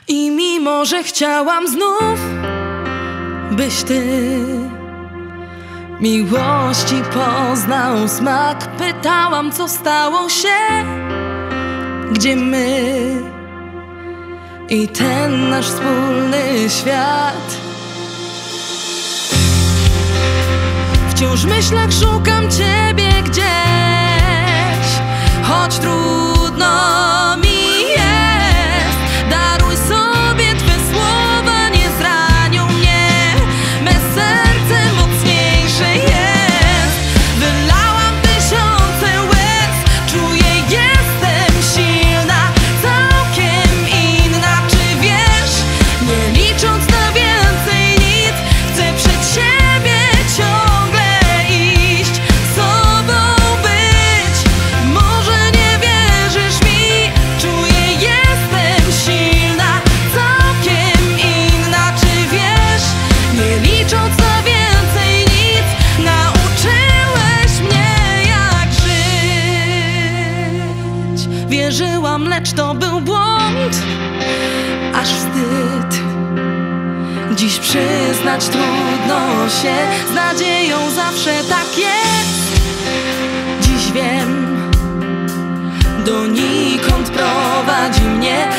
I mimo, że chciałam znów, byś ty miłości poznał smak, pytałam, co stało się, gdzie my i ten nasz wspólny świat. Wciąż w myślach szukam ciebie gdzieś, choć trudno mi jest. Daruj sobie, twe słowa nie zranią mnie, me serce mocniejsze jest. Wylałam tysiące łez, czuję, jestem silna, całkiem inna. Czy wiesz, nie licząc na więcej nic, chcę przed siebie ciągle iść, sobą być. Może nie wierzysz mi, czuję, jestem silna, całkiem inna. Czy wiesz, nie licząc na więcej nic, nauczyłeś mnie jak żyć. Wierzyłam, lecz to był błąd, aż wstyd dziś przyznać trudno się. Z nadzieją zawsze tak jest. Dziś wiem, donikąd prowadzi mnie